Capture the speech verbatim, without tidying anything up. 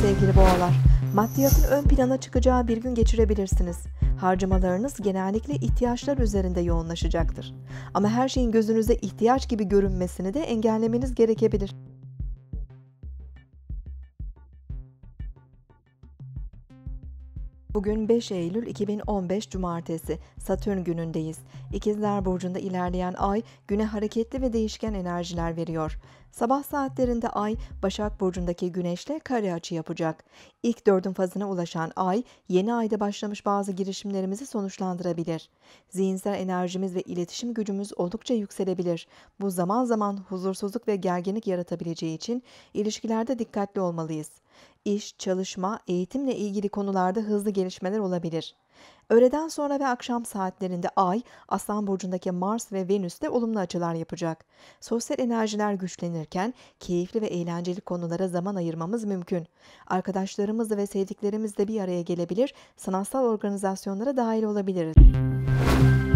sevgili boğalar. Maddiyatın ön plana çıkacağı bir gün geçirebilirsiniz. Harcamalarınız genellikle ihtiyaçlar üzerinde yoğunlaşacaktır. Ama her şeyin gözünüze ihtiyaç gibi görünmesini de engellemeniz gerekebilir. Bugün beş Eylül iki bin on beş Cumartesi, Satürn günündeyiz. İkizler Burcu'nda ilerleyen ay, güne hareketli ve değişken enerjiler veriyor. Sabah saatlerinde ay, Başak Burcu'ndaki Güneş'le kare açı yapacak. İlk dördün fazına ulaşan ay, yeni ayda başlamış bazı girişimlerimizi sonuçlandırabilir. Zihinsel enerjimiz ve iletişim gücümüz oldukça yükselebilir. Bu zaman zaman huzursuzluk ve gerginlik yaratabileceği için ilişkilerde dikkatli olmalıyız. İş, çalışma, eğitimle ilgili konularda hızlı gelişmeler olabilir. Öğleden sonra ve akşam saatlerinde Ay, Aslan Burcu'ndaki Mars ve Venüs'te olumlu açılar yapacak. Sosyal enerjiler güçlenirken keyifli ve eğlenceli konulara zaman ayırmamız mümkün. Arkadaşlarımızla ve sevdiklerimizle bir araya gelebilir, sanatsal organizasyonlara dahil olabiliriz.